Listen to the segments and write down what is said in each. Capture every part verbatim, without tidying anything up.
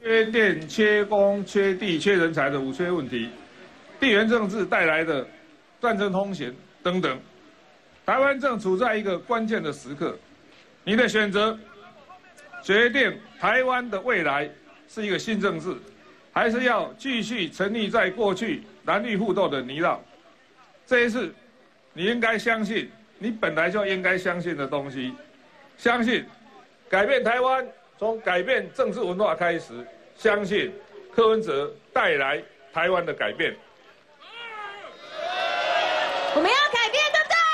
缺电、缺工、缺地、缺人才的五缺问题，地缘政治带来的战争风险等等，台湾正处在一个关键的时刻。你的选择决定台湾的未来是一个新政治，还是要继续沉溺在过去蓝绿互斗的泥淖。这一次，你应该相信你本来就应该相信的东西，相信改变台湾从改变政治文化开始，相信柯文哲带来台湾的改变。 我们要改变，对不对？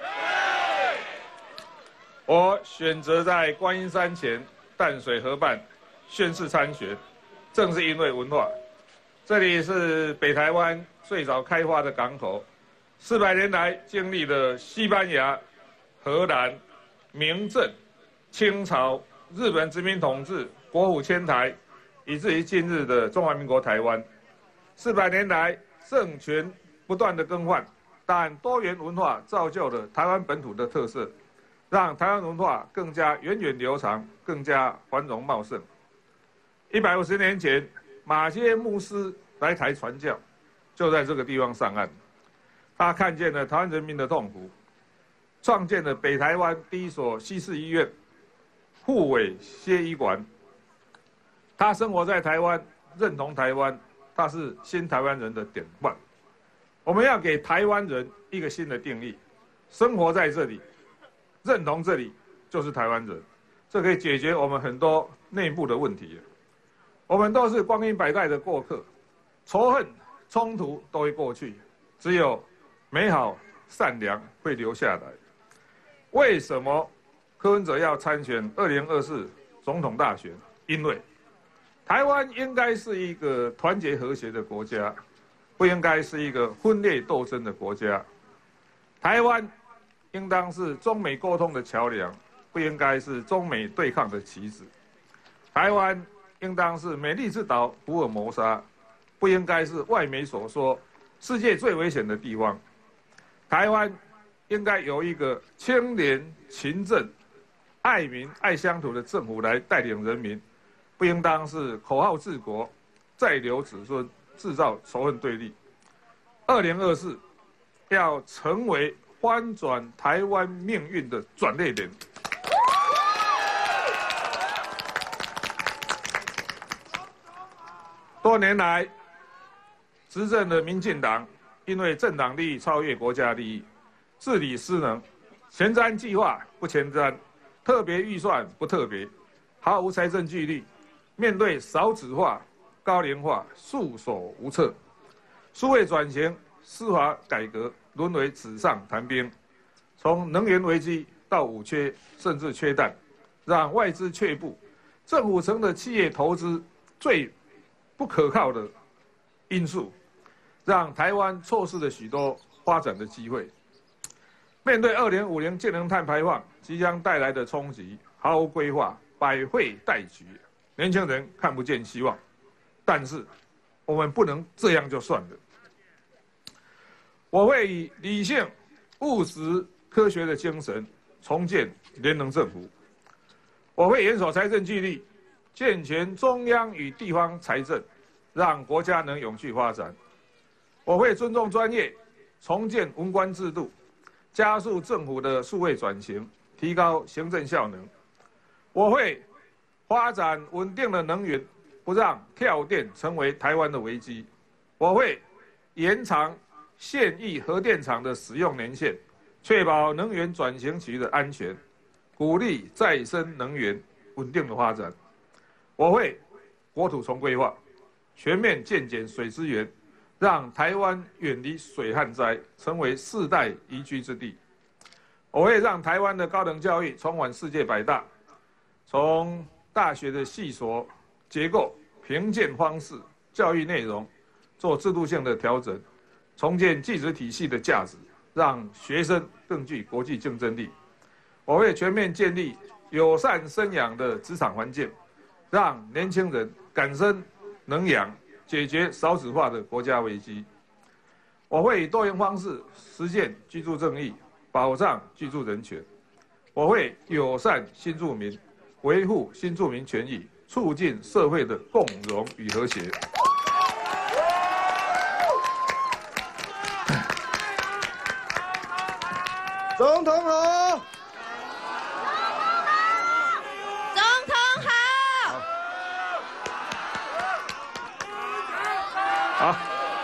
我选择在观音山前淡水河畔宣誓参选，正是因为文化。这里是北台湾最早开发的港口，四百年来经历了西班牙、荷兰、明郑、清朝、日本殖民统治、国府迁台，以至于今日的中华民国台湾。四百年来政权不断的更换，但多元文化造就了台湾本土的特色，让台湾文化更加源远流长，更加繁荣茂盛。一百五十年前，马偕牧师来台传教，就在这个地方上岸。他看见了台湾人民的痛苦，创建了北台湾第一所西式医院——护卫歇医馆。他生活在台湾，认同台湾，他是新台湾人的典范。我们要给台湾人一个新的定义：生活在这里，认同这里，就是台湾人。这可以解决我们很多内部的问题。我们都是光阴百代的过客，仇恨、冲突都会过去，只有美好、善良会留下来。为什么柯文哲要参选二零二四总统大选？因为台湾应该是一个团结和谐的国家，不应该是一个分裂斗争的国家。台湾应当是中美沟通的桥梁，不应该是中美对抗的棋子。台湾应当是美丽之岛，福尔摩沙，不应该是外媒所说世界最危险的地方。台湾应该由一个清廉、勤政、爱民、爱乡土的政府来带领人民，不应当是口号治国，再留子孙，制造仇恨对立。二零二四要成为翻转台湾命运的转捩点。多年来，执政的民进党因为政党利益超越国家利益，治理失能，前瞻计划不前瞻，特别预算不特别，毫无财政纪律，面对少子化、高龄化束手无策，数位转型、司法改革沦为纸上谈兵，从能源危机到五缺，甚至缺蛋，让外资却步，政府成了企业投资最不可靠的因素，让台湾错失了许多发展的机会。面对二零五零净零碳排放即将带来的冲击，毫无规划，百废待举，年轻人看不见希望。但是，我们不能这样就算了。我会以理性、务实、科学的精神重建联能政府。我会严守财政纪律，健全中央与地方财政，让国家能永续发展。我会尊重专业，重建文官制度，加速政府的数位转型，提高行政效能。我会发展稳定的能源，不让跳电成为台湾的危机。我会延长现役核电厂的使用年限，确保能源转型期的安全，鼓励再生能源稳定的发展。我会国土重规划，全面健检水资源，让台湾远离水旱灾，成为世代宜居之地。我会让台湾的高等教育重返世界百大，从大学的系所结构、评鉴方式、教育内容做制度性的调整，重建技职体系的价值，让学生更具国际竞争力。我会全面建立友善生养的职场环境，让年轻人敢生能养，解决少子化的国家危机。我会以多元方式实现居住正义，保障居住人权。我会友善新住民，维护新住民权益， 促进社会的共荣与和谐。 总统好！ 总统好！ 好。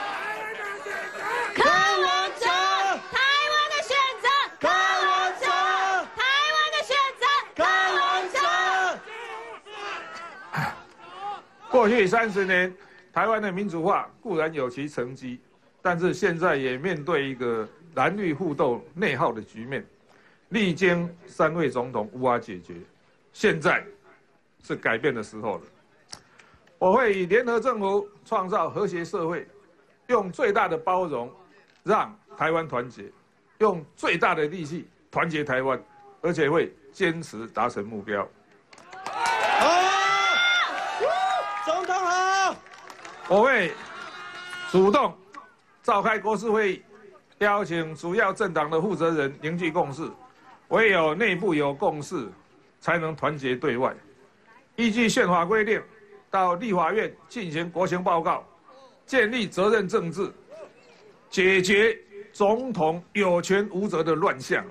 柯文哲，台湾的选择；柯文哲，台湾的选择；柯文哲。 过去三十年，台湾的民主化固然有其成绩，但是现在也面对一个蓝绿互斗内耗的局面，历经三位总统无法解决，现在是改变的时候了。我会以联合政府创造和谐社会，用最大的包容。 让台湾团结，用最大的力气团结台湾，而且会坚持达成目标。 好，总统好。 我会主动召开国是会议，邀请主要政党的负责人凝聚共识。唯有内部有共识，才能团结对外。依据宪法规定，到立法院进行国情报告，建立责任政治。 解决总统有权无责的乱象。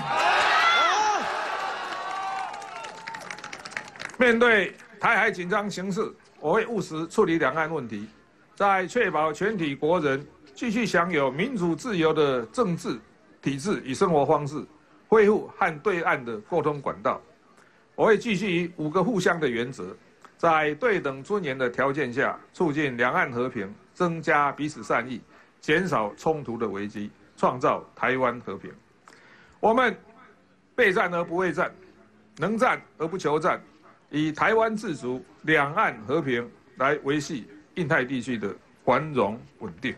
面对台海紧张形势，我会务实处理两岸问题，在确保全体国人继续享有民主自由的政治体制与生活方式，恢复和对岸的沟通管道。我会继续以五个互相的原则，在对等尊严的条件下，促进两岸和平，增加彼此善意。 减少冲突的危机，创造台湾和平。我们备战而不畏战，能战而不求战，以台湾自主、两岸和平来维系印太地区的繁荣稳定。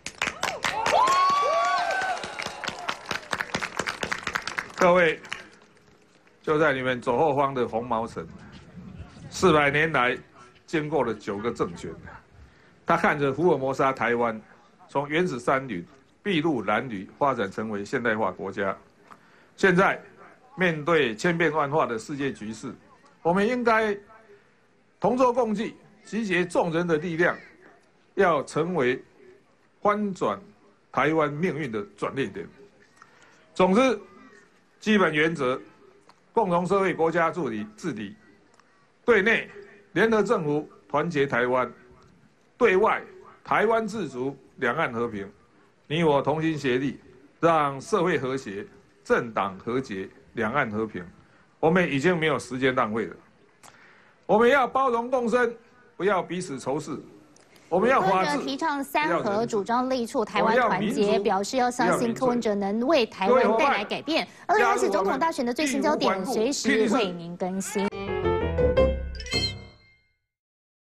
各位，就在你们左后方的红毛城，四百年来经过了九个政权，他看着福尔摩沙台湾。 从原始山林、筚路蓝缕发展成为现代化国家。现在面对千变万化的世界局势，我们应该同舟共济，集结众人的力量，要成为翻转台湾命运的转捩点。总之，基本原则：共同社会国家治理治理；对内联合政府团结台湾；对外台湾自主。 两岸和平，你我同心协力，让社会和谐、政党和解、两岸和平。我们已经没有时间浪费了。我们要包容共生，不要彼此仇视。我们要法治， 提倡三合，主张力促台湾团结，表示要相信柯文哲能为台湾带来改变。二零二四总统大选的最新焦点，随时为您更新。